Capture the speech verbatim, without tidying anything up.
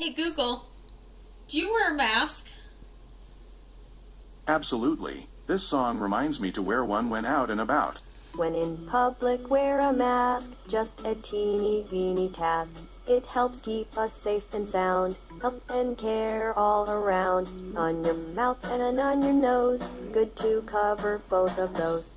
Hey Google, do you wear a mask? Absolutely. This song reminds me to wear one when out and about. When in public, wear a mask, just a teeny weeny task. It helps keep us safe and sound, health and care all around. On your mouth and on your nose, good to cover both of those.